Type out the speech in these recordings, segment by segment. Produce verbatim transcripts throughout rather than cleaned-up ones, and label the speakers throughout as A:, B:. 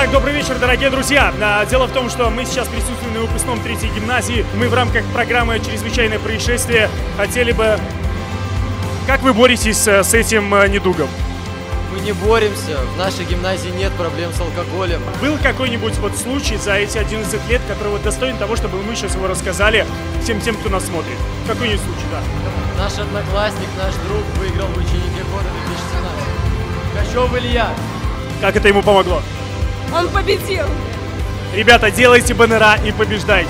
A: Итак, добрый вечер, дорогие друзья. Дело в том, что мы сейчас присутствуем на выпускном третьей гимназии. Мы в рамках программы «Чрезвычайное происшествие» хотели бы... Как вы боретесь с этим недугом?
B: Мы не боремся. В нашей гимназии нет проблем с алкоголем.
A: Был какой-нибудь вот случай за эти одиннадцать лет, который вот достоин того, чтобы мы сейчас его рассказали всем тем, кто нас смотрит? Какой-нибудь случай, да?
B: Наш одноклассник, наш друг выиграл в ученике года две тысячи семнадцать. Качев Илья.
A: Как это ему помогло?
C: Он победил!
A: Ребята, делайте баннера и побеждайте!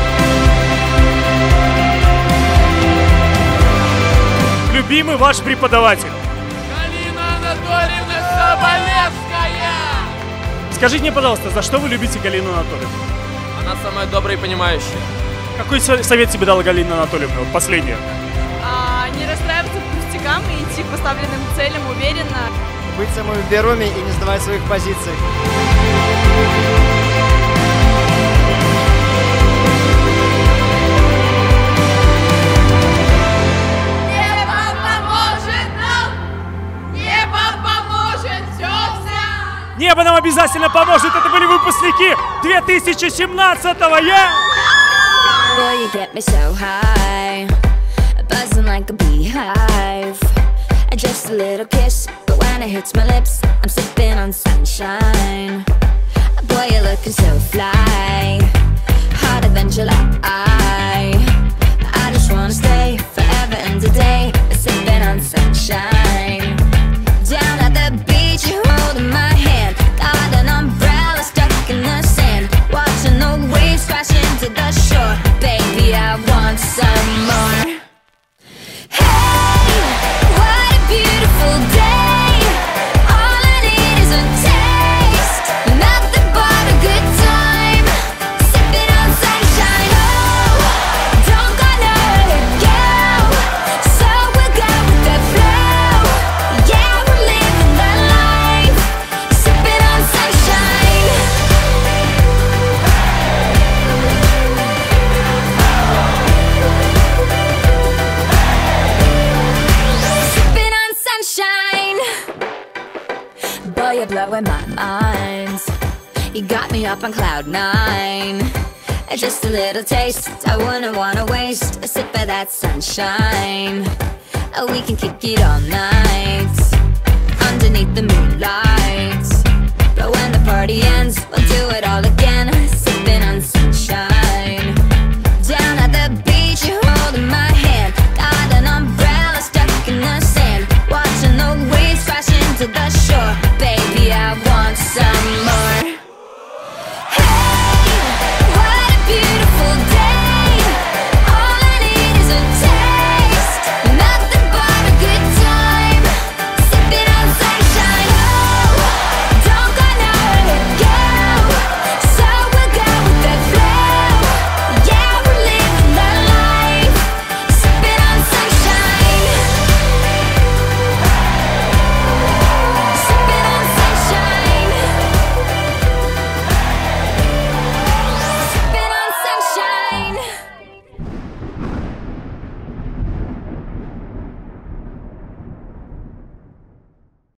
A: Любимый ваш преподаватель?
D: Галина Анатольевна Соболевская!
A: Скажите мне, пожалуйста, за что вы любите Галину Анатольевну?
D: Она самая добрая и понимающая.
A: Какой совет тебе дала Галина Анатольевна? Вот последнее.
C: А, не расстраиваться по пустякам и идти к поставленным целям уверенно.
B: Быть самым в первыми и не сдавать своих позиций.
C: Небо поможет нам! Небо поможет, тётя!
A: Небо нам обязательно поможет! Это были выпускники две тысячи семнадцатого! Yeah!
E: Boy, you get me so high, buzzing like a beehive. Just a little kiss, but when it hits my lips, I'm sipping on sunshine. Boy, you're looking so fly, hotter than July. I just wanna stay forever and a day, sipping on sunshine. Down at the beach, you're holding my hand, got an umbrella stuck in the sand, watching the waves crash into the shore. Baby, I want some more. Beautiful day, all I need is a taste, nothing but a good time, sipping on sunshine. Oh, don't gonna let it go, so we'll go with the flow. Yeah, we're living the life, sipping on sunshine. Sipping on sunshine. Boy, you're blowing my mind. You got me up on cloud nine. Just a little taste, I wouldn't wanna waste a sip of that sunshine. We can kick it all night underneath the moonlight.